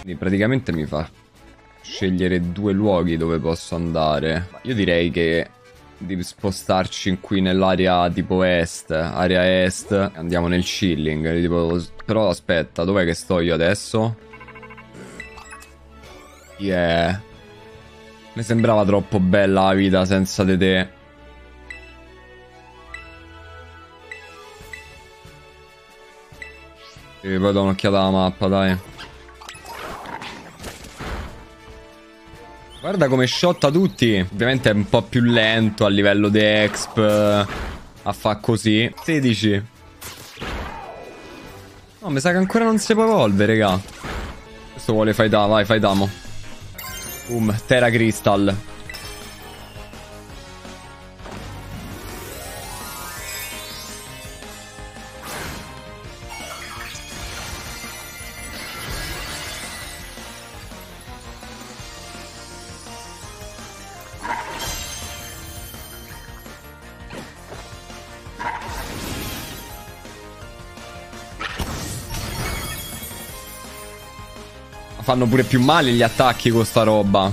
Quindi praticamente mi fa scegliere 2 luoghi dove posso andare. Io direi che di spostarci qui nell'area tipo est, area est. Andiamo nel chilling. Tipo... Però aspetta, dov'è che sto io adesso? Yeah. Mi sembrava troppo bella la vita senza di te. E poi do un'occhiata alla mappa, dai. Guarda come shotta tutti. Ovviamente è un po' più lento a livello di exp a fa così. 16. No, mi sa che ancora non si può evolvere, raga. Questo vuole fightare, vai, fightamo. Boom, Terra Crystal. Fanno pure più male gli attacchi con sta roba.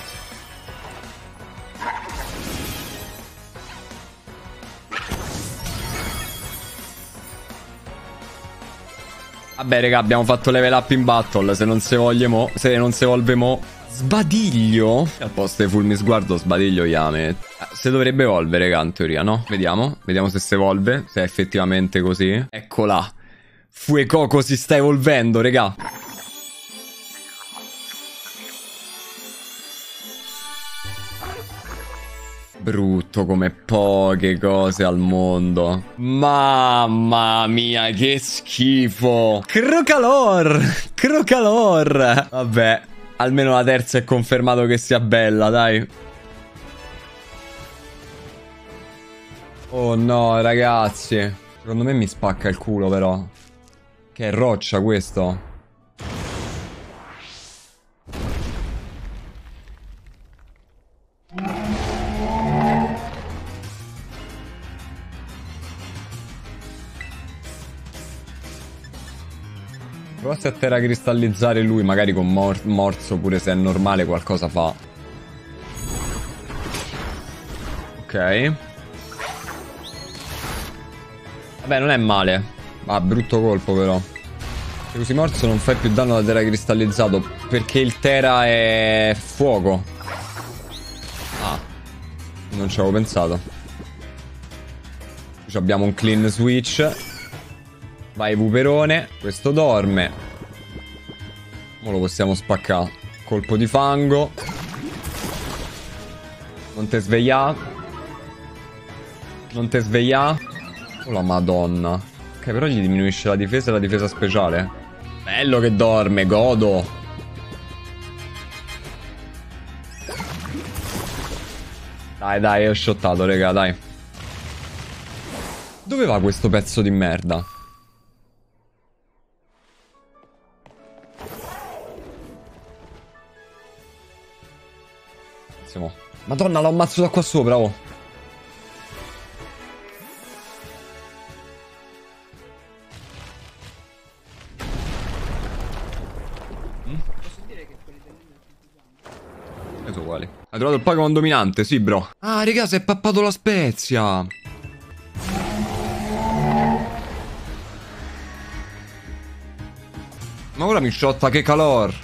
Vabbè, raga, abbiamo fatto level up in battle. Se non si vogliamo, se non si evolve mo. Sbadiglio? Al posto di fulmi sguardo, sbadiglio Yame. Si dovrebbe evolvere, raga, in teoria, no? Vediamo. Vediamo se si evolve. Se è effettivamente così. Eccola. Fuecoco si sta evolvendo, raga. Brutto come poche cose al mondo. Mamma mia, che schifo. Crocalor. Crocalor. Vabbè, almeno la terza è confermato che sia bella, dai. Oh no, ragazzi. Secondo me mi spacca il culo, però. Che è roccia questo. Provate a terra cristallizzare lui, magari con morso, pure se è normale qualcosa fa. Ok. Vabbè, non è male. Ah, brutto colpo però. Se usi morso non fai più danno da terra cristallizzato, perché il Tera è fuoco. Ah, non ci avevo pensato. Qui abbiamo un clean switch. Vai puperone. Questo dorme. Ora lo possiamo spaccare. Colpo di fango. Non te sveglia. Non te sveglia. Oh la madonna. Ok, però gli diminuisce la difesa e la difesa speciale. Bello che dorme, godo. Dai, dai, ho shottato, raga, dai. Dove va questo pezzo di merda? Madonna, l'ho ammazzato da qua sopra, oh. Posso dire che quelli del Sono uguali. Hai trovato il Pokémon dominante, sì, bro. Ah, raga, si è pappato la spezia. Ma ora mi shotta che calor.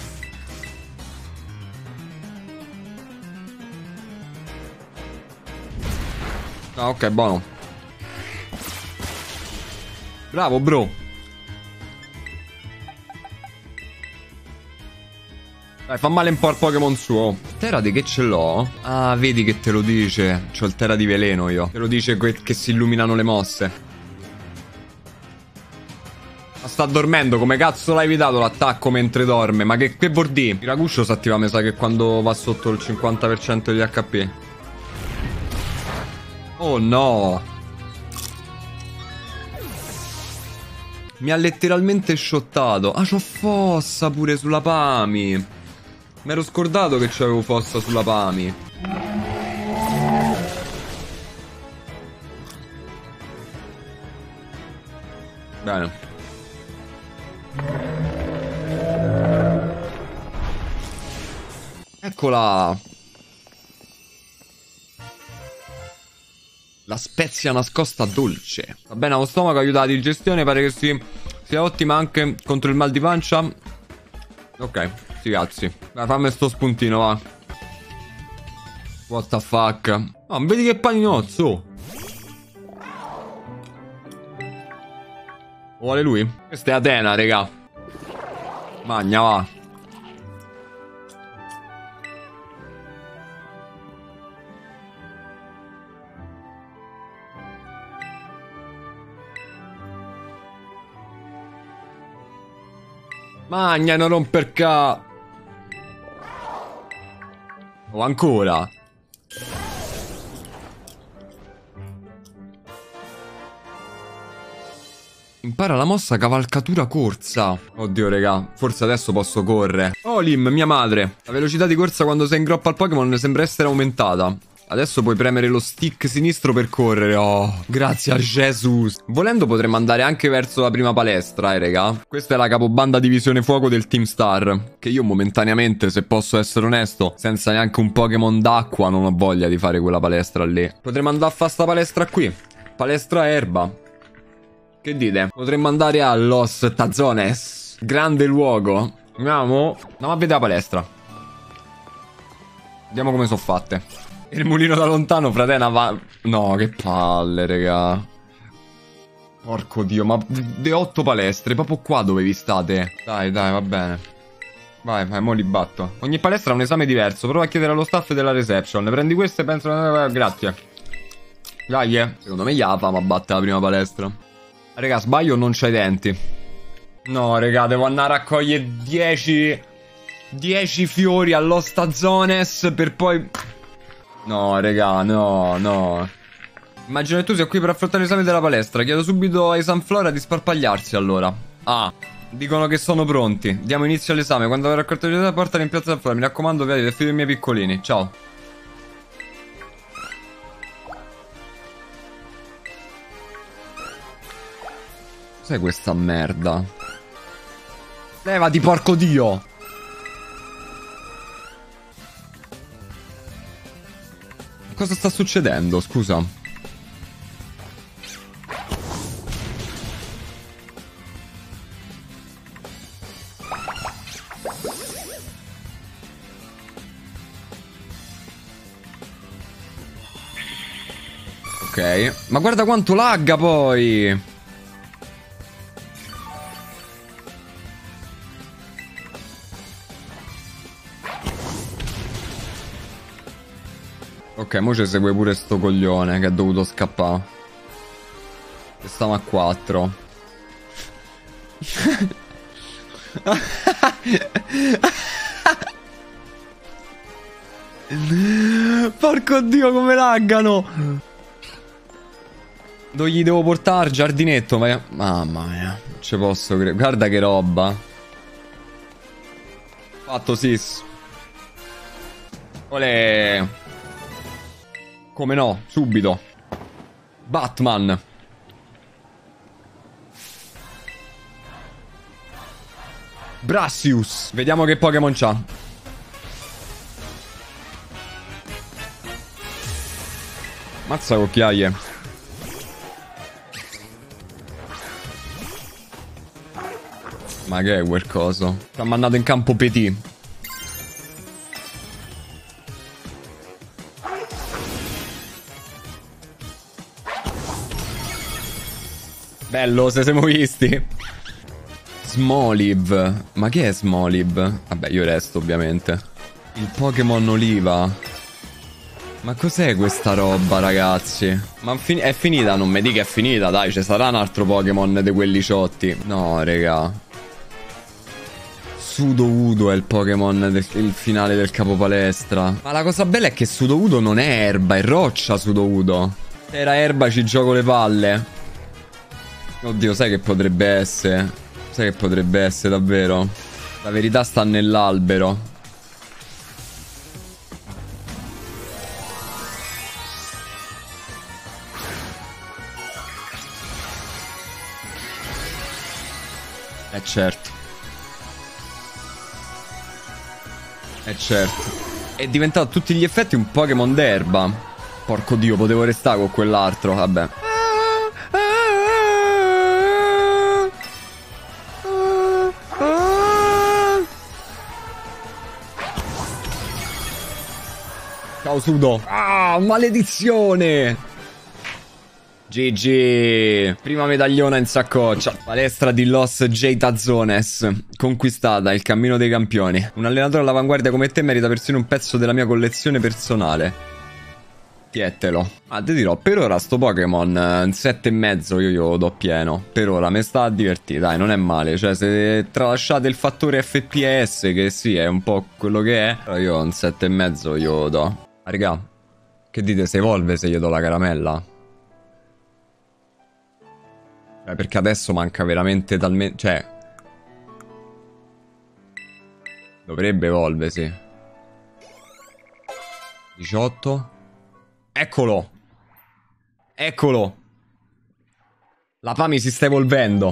Ah, ok, buono. Bravo, bro. Dai, fa male un po' al Pokémon suo. Tera di che ce l'ho? Ah, vedi che te lo dice. C'ho il Tera di veleno io. Te lo dice che si illuminano le mosse. Ma sta dormendo, come cazzo l'hai evitato l'attacco mentre dorme? Ma che vuol dire? Miracuccio si attiva, mi sa che quando va sotto il 50% degli HP. Oh no. Mi ha letteralmente shottato. Ah, c'ho fossa pure sulla Pami. Mi ero scordato che c'avevo fossa sulla Pami. Bene. mescola. La spezia nascosta dolce. Va bene, allo stomaco aiuta la digestione. Pare che sia ottima anche contro il mal di pancia. Ok, sti cazzi. Vai, fammi sto spuntino, va. What the fuck. Oh, vedi che paninozzo. Vuole lui? Questa è Atena, raga. Magna, va. Magna, non romper ca... Oh, ancora. Impara la mossa cavalcatura corsa. Oddio, raga, forse adesso posso correre. Oh, Lim, mia madre. La velocità di corsa quando sei in groppa al Pokémon sembra essere aumentata. Adesso puoi premere lo stick sinistro per correre. Oh, grazie a Jesus. Volendo potremmo andare anche verso la prima palestra, raga. Questa è la capobanda divisione fuoco del Team Star. Che io momentaneamente, se posso essere onesto, senza neanche un Pokémon d'acqua, non ho voglia di fare quella palestra lì. Potremmo andare a fare sta palestra qui. Palestra erba. Che dite? Potremmo andare a Los Tazones. Grande luogo. Andiamo? Andiamo a vedere la palestra. Vediamo come sono fatte. Il mulino da lontano, fratena, va... No, che palle, raga. Porco Dio, ma de 8 palestre, proprio qua dove vi state. Dai, va bene. Vai, mo li batto. Ogni palestra ha un esame diverso. Prova a chiedere allo staff della reception. Prendi questo e penso... Grazie. Dai, Secondo me Yapa ma batte la prima palestra. Raga, sbaglio o non c'hai denti? No, raga, devo andare a raccogliere 10 fiori all'Ostazones per poi... No, raga, no. Immagino che tu sia qui per affrontare l'esame della palestra. Chiedo subito ai Sunflora di sparpagliarsi, allora. Ah, dicono che sono pronti. Diamo inizio all'esame. Quando avrò raccolto il risultato, portali in piazza Sunflora. Mi raccomando, vedete, fido i miei piccolini. Ciao. Cos'è questa merda? Levati, porco Dio! Cosa sta succedendo, scusa? Ok, ma guarda quanto lagga poi! Ok, mo ci segue pure sto coglione che ha dovuto scappare. E stiamo a 4. Porco Dio, come laggano! Dove gli devo portare? Giardinetto, ma... Mamma mia, non ci posso credere. Guarda che roba. Fatto, sis. Olè. Come no, subito. Batman. Brassius. Vediamo che Pokémon c'ha. Mazza cocchiaie. Ma che è quel coso? Ci ha mandato in campo Petit. Bello, se siamo visti. Smoliv. Ma che è Smoliv? Vabbè, io resto ovviamente. Il Pokémon Oliva. Ma cos'è questa roba, ragazzi? Ma è finita? Non mi dica è finita, dai, ci sarà un altro Pokémon di quelli ciotti. No, raga. Sudowoodo è il Pokémon il finale del capopalestra. Ma la cosa bella è che Sudowoodo non è erba, è roccia Sudowoodo. Se era erba ci gioco le palle. Oddio, sai che potrebbe essere? Sai che potrebbe essere davvero? La verità sta nell'albero. Certo. Certo. È diventato a tutti gli effetti un Pokémon d'erba. Porco dio, potevo restare con quell'altro, vabbè. Ciao Sudo. Ah, maledizione. GG. Prima medagliona in saccoccia. Palestra di Los Jeitazones. Conquistata, il cammino dei campioni. Un allenatore all'avanguardia come te merita persino un pezzo della mia collezione personale. Tietelo. Ah, ti dirò, per ora sto Pokémon in 7,5 io glielo do pieno. Per ora mi sta a divertire, dai, non è male. Cioè, se tralasciate il fattore FPS, che sì, è un po' quello che è, però io un 7,5 glielo do. Ah, raga, che dite, se evolve se gli do la caramella? Perché adesso manca veramente talmente... Cioè... Dovrebbe evolversi. 18. Eccolo. Eccolo. La Pami si sta evolvendo.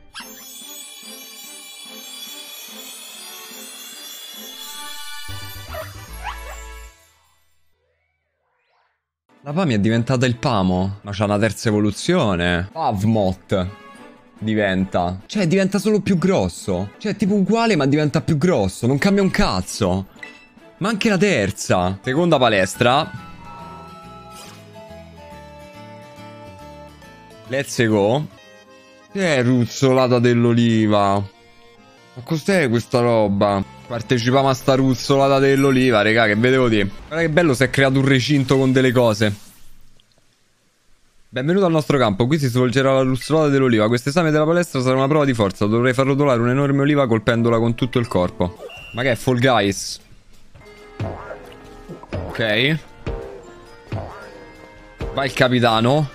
La Pami è diventata il Pamo. Ma c'ha una terza evoluzione. Pavmot diventa. Cioè diventa solo più grosso. Cioè tipo uguale ma diventa più grosso. Non cambia un cazzo. Ma anche la terza. Seconda palestra. Let's go. Che è ruzzolata dell'oliva? Ma cos'è questa roba? Partecipiamo a sta ruzzolata dell'oliva, raga, che vedevo dire. Guarda che bello, si è creato un recinto con delle cose. Benvenuto al nostro campo, qui si svolgerà la ruzzolata dell'oliva. Questo esame della palestra sarà una prova di forza. Dovrei far rotolare un'enorme oliva colpendola con tutto il corpo. Ma che è Fall Guys? Ok. Va il capitano.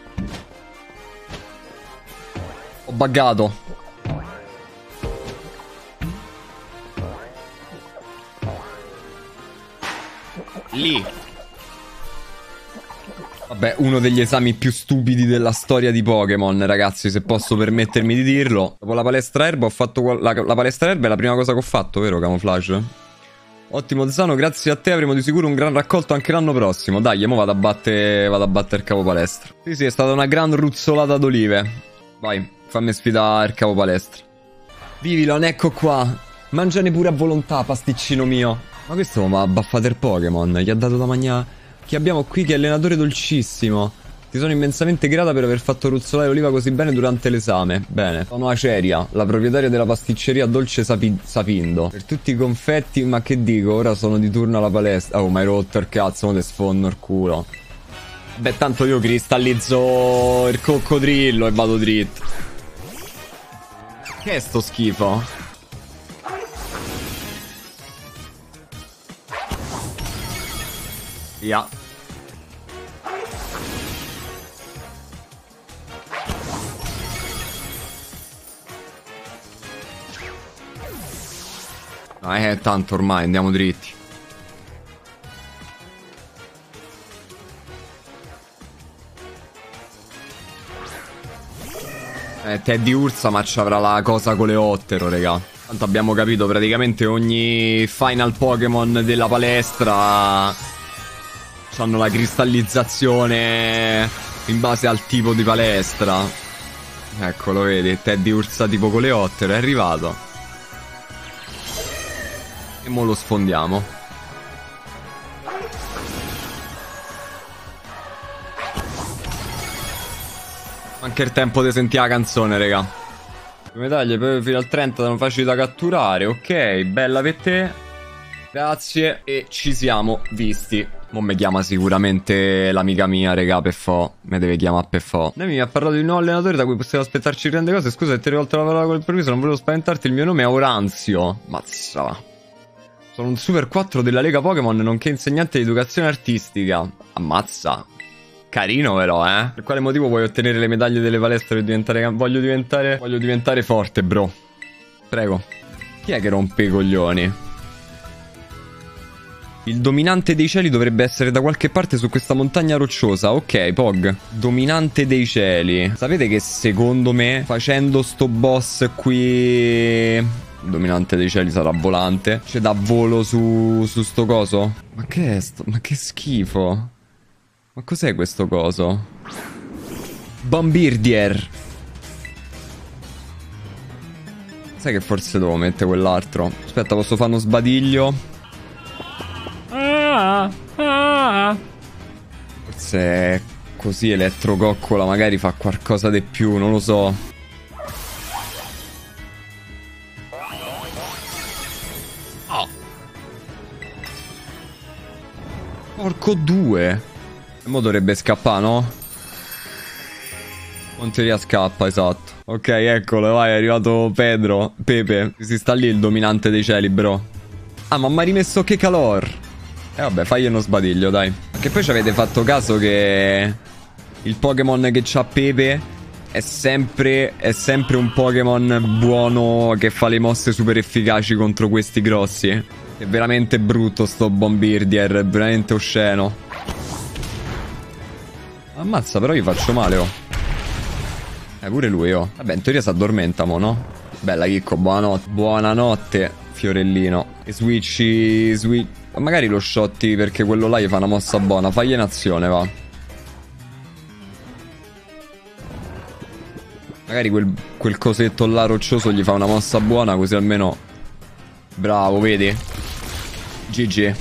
Ho buggato. Lì. Vabbè, uno degli esami più stupidi della storia di Pokémon, ragazzi, se posso permettermi di dirlo. Dopo la palestra erba ho fatto... La palestra erba è la prima cosa che ho fatto, vero, Camouflage? Ottimo Zano, grazie a te avremo di sicuro un gran raccolto anche l'anno prossimo. Dai, mo vado a battere il capo palestra. Sì, sì, è stata una gran ruzzolata d'olive. Vai, fammi sfidare il capo palestra. Vivilon, ecco qua. Mangiane pure a volontà, pasticcino mio. Ma questo mi ha baffato il Pokémon. Gli ha dato da mangiare. Chi abbiamo qui che è allenatore dolcissimo. Ti sono immensamente grata per aver fatto ruzzolare l'oliva così bene durante l'esame. Bene. Sono Aceria, la proprietaria della pasticceria Dolce Sapindo. Per tutti i confetti, ma che dico, ora sono di turno alla palestra. Oh, ma hai rotto il cazzo, mo te sfondo il culo. Beh, tanto io cristallizzo il coccodrillo e vado dritto. Che è sto schifo? Via. Tanto ormai andiamo dritti. Teddy Ursa, ma ci avrà la cosa con le Ottero, raga. Tanto abbiamo capito, praticamente ogni final Pokémon della palestra hanno la cristallizzazione in base al tipo di palestra. Eccolo, vedi, Teddy Ursa tipo con le Ottero è arrivato. E mo lo sfondiamo. Anche il tempo di sentire la canzone, raga. Le medaglie fino al 30 sono facili da catturare. Ok, bella per te. Grazie. E ci siamo visti. Mo mi chiama sicuramente l'amica mia, raga, per fo. Mi deve chiamare per fo. Lei mi ha parlato di un nuovo allenatore da cui possiamo aspettarci grandi cose. Scusa se ti ho rivolto la parola con il permesso, non volevo spaventarti. Il mio nome è Oranzio. Mazza. Sono un Super 4 della Lega Pokémon, nonché insegnante di educazione artistica. Ammazza. Carino però, eh. Per quale motivo vuoi ottenere le medaglie delle palestre per diventare... Voglio diventare forte, bro. Prego. Chi è che rompe i coglioni? Il dominante dei cieli dovrebbe essere da qualche parte su questa montagna rocciosa. Ok, Pog. Dominante dei cieli. Sapete che secondo me, facendo sto boss qui Il dominante dei cieli sarà volante. C'è da volo su sto coso? Ma che è sto? Ma che schifo. Ma cos'è questo coso? Bombirdier. Sai che forse devo mettere quell'altro? Aspetta, posso fare uno sbadiglio? Forse così elettrococcola magari fa qualcosa di più, non lo so. Oh. Porco due. E mo dovrebbe scappare, no? In teoria scappa, esatto. Ok, eccolo, vai, è arrivato Pedro. Pepe. Si sta lì il dominante dei cieli, bro. Ah, ma mi ha rimesso che calor. Vabbè, fagli uno sbadiglio, dai. Che poi ci avete fatto caso che il Pokémon che c'ha Pepe è sempre un Pokémon buono che fa le mosse super efficaci contro questi grossi. È veramente brutto sto Bombirdier, è veramente osceno. Ammazza, però gli faccio male, oh. Pure lui, oh. Vabbè, in teoria si addormenta, mo, no? Bella, Chicco, buonanotte. Buonanotte, Fiorellino. E switchi... Magari lo shotti perché quello là gli fa una mossa buona. Fagli in azione, va. Magari quel cosetto là roccioso gli fa una mossa buona, così almeno... Bravo, vedi? GG.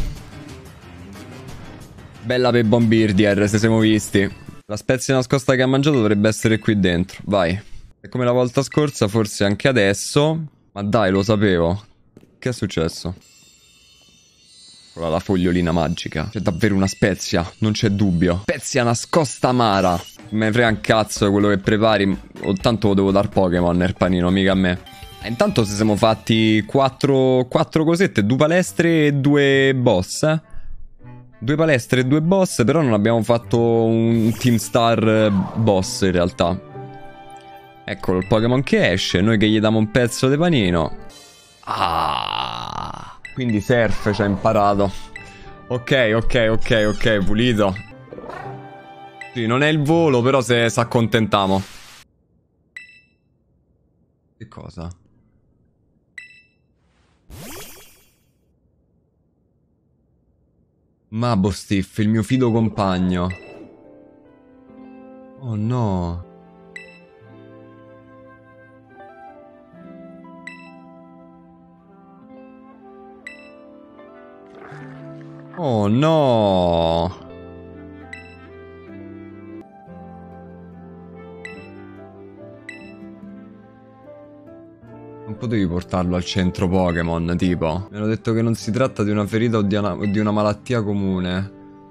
Bella per Bombirdier, se siamo visti. La spezia nascosta che ha mangiato dovrebbe essere qui dentro. Vai. È come la volta scorsa, forse anche adesso. Ma dai, lo sapevo. Che è successo? Quella la fogliolina magica. C'è davvero una spezia, non c'è dubbio. Spezia nascosta amara. Me ne frega un cazzo di quello che prepari. O tanto lo devo dar Pokémon il panino, mica a me. Intanto si siamo fatti 4 cosette, 2 palestre e 2 boss, eh? 2 palestre e 2 boss, però non abbiamo fatto un Team Star boss in realtà. Eccolo il Pokémon che esce, noi che gli diamo un pezzo di panino. Ah, quindi Surf ci ha imparato. Ok, pulito. Sì, non è il volo, però se accontentiamo. Che cosa? Mabostiff, il mio fido compagno. Oh no. Oh no. Non potevi portarlo al centro Pokémon, tipo. Mi hanno detto che non si tratta di una ferita o di una malattia comune.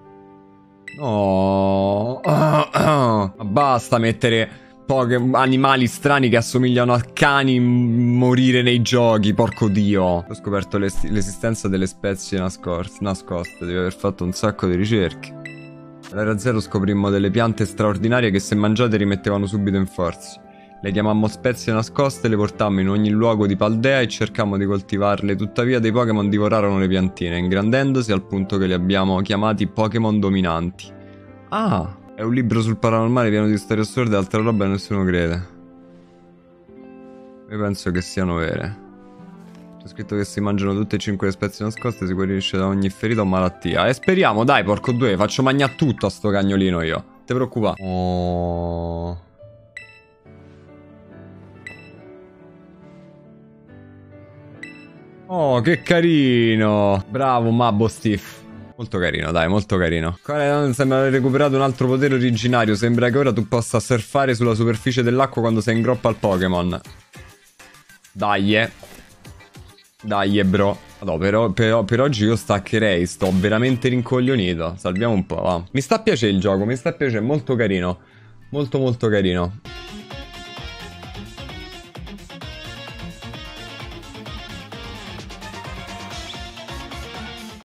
No. Ma basta mettere animali strani che assomigliano a cani morire nei giochi, porco dio. Ho scoperto l'esistenza delle spezie nascoste. Devi aver fatto un sacco di ricerche. All'era zero scoprimmo delle piante straordinarie che se mangiate rimettevano subito in forza. Le chiamammo spezie nascoste, le portammo in ogni luogo di Paldea e cercammo di coltivarle. Tuttavia dei Pokémon divorarono le piantine, ingrandendosi al punto che li abbiamo chiamati Pokémon dominanti. Ah, è un libro sul paranormale pieno di storie assurde e altra roba e nessuno crede. Io penso che siano vere. C'è scritto che si mangiano tutte e 5 le spezie nascoste, si guarisce da ogni ferita o malattia. E speriamo, dai, porco due, faccio mangiare tutto a sto cagnolino io. Non ti preoccupare. Oh... Oh, che carino! Bravo, Mabostiff. Molto carino, dai, molto carino. Sembra aver recuperato un altro potere originario. Sembra che ora tu possa surfare sulla superficie dell'acqua quando sei in groppa al Pokémon. Dai, Dai, bro. Madò, per oggi io staccherei. Sto veramente rincoglionito. Salviamo un po', va. Mi sta a piacere il gioco, mi sta a piacere. Molto carino. Molto carino.